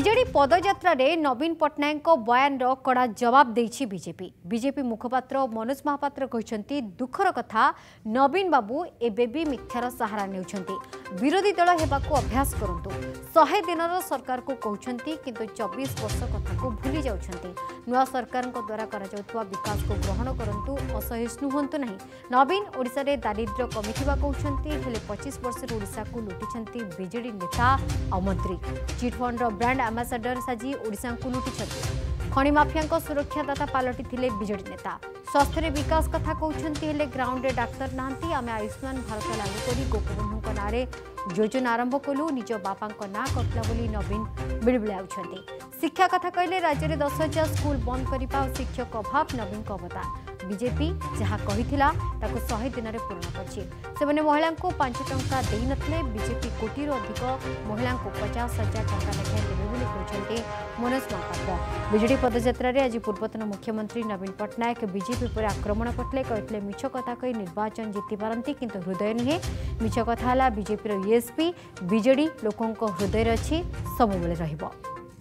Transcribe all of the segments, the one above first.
विजेडी पदयात्रा रे नवीन पट्टनायक बयान कड़ा जवाब देछि बीजेपी मुखपात्र मनोज महापात्र कहते दुखर कथा नवीन बाबू एबे भी मिथ्यार सहारा नेउछंती विरोधी दल हेबाकू अभ्यास करंतु 100 दिनर सरकार को कहउछंती किंतु 24 वर्ष कथा को भूली जाउछंती नुआ सरकार द्वारा करा जाउतवा विकास को ग्रहण करंतु असहिष्णु होंतु नहीं नवीन ओडिसा रे दारिद्र्य कमिथिबा कहउछंती हेले 25 वर्ष रे ओडिसा को लुटिछंती बीजेडी नेता और मंत्री चिटफंड ब्रांड एम्बेसडर साजी ओडिसा को लुटिछंती खनि माफिया सुरक्षादाता पलटि बीजेडी नेता स्वास्थ्य विकास कथा कहते हेले ग्राउंड रे डाक्तर नांती आमे आयुष्मान भारत लागू करी गोपबंधु नारे योजना आरंभ कलु निज बापा ना कटला बोली नवीन बिड़बिड़ाउछंती शिक्षा कथा कहले राज्य में 10,000 स्कूल बंद करने और शिक्षक अभाव नवीन अवदान बीजेपी जहाँ कहिथिला ताको 100 दिन में पूर्ण करछि सेमाने महिला को 5 टंका देई नथले बीजेपी कोटी अधिक महिला को 50,000 टंका लेखा देबे बोली कहते मनोज महापात्र बीजेडी पदयात्रा रे आज पूर्वतन मुख्यमंत्री नवीन पट्टनायक बीजेपी पर आक्रमण करते कहते मिछ कथा कही निर्वाचन जीति पारती किंतु हृदय नुहे मिछ कथा है बीजेपी यूएसपी बीजेडी लोकों हृदय अच्छी सब बेले रहिबो।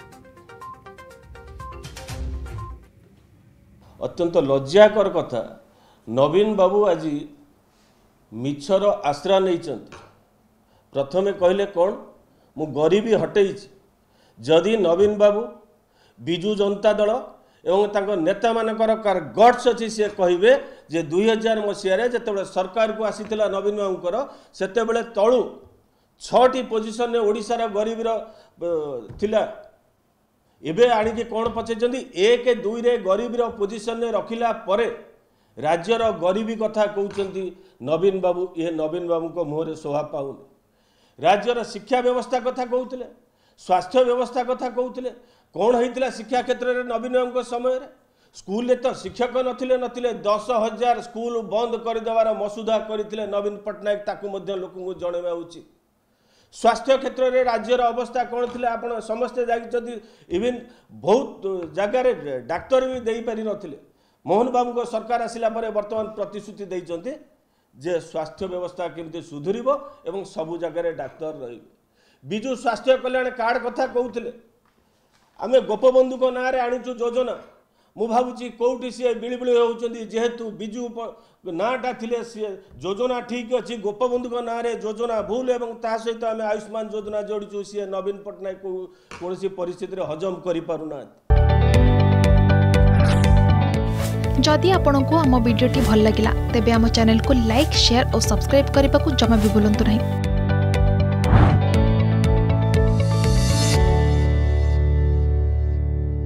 अत्यंत लज्जाकर कथा नवीन बाबू आज मिछर आश्रा नहीं प्रथमे कहले कौन मु गरीबी हटई जदि नवीन बाबू बिजु जनता दल एवं तांको नेता मानकर गट्स अच्छी सी कहे जे 2000 मसीह जिते सरकार को आसीला नवीन बाबूर सेतेबेले तलू 6टी पोजिशन ओडिशार गरीबीर थिला एबे आनिके कौन पचाइछन्ती 1-2 रे गरीबीर पोजिशन रखिला परे राज्यर गरीबी कथा कहते नवीन बाबू ये नवीन बाबू को मुहरे शोभा पाऊनी राज्यर शिक्षा व्यवस्था कथा कहते स्वास्थ्य व्यवस्था कथा कहते कौन होता शिक्षा क्षेत्र में नवीन बाबू समय स्कूल तो शिक्षक नथिले 10,000 स्कूल बंद करदेवार मसुदा करते नवीन पट्टनायक ताकू लोक जनवा उचित स्वास्थ्य क्षेत्र में राज्यर अवस्था कौन थी आप समस्ते जाइए इवन बहुत जगार डाक्तर भी दे पारि नथिले मोहन बाबू को सरकार आसिला परे वर्तमान प्रतिश्रुति देइचंती जे स्वास्थ्य व्यवस्था केमती सुधुरिब एवं सबु जगार डाक्तर रही बिजु स्वास्थ्य कल्याण कार्ड कथा कहते आम गोपबंधु को ना आणीचु योजना मु भावुची कौटी सी बिड़बिड़ होती जेहेतु बिजु नाटा थिले सी योजना ठीक अच्छी गोपबंधु ना योजना भूल एवं ता सहित आम आयुष्मान योजना जोड़ीचु सी नवीन पट्टनायक को कौन परिस्थिति हजम कर पारुना। जदि आपंक आम भिडी भल लगा तेब आम चैनल को लाइक शेयर और सब्सक्राइब करने को जमा भी भूलु नहीं।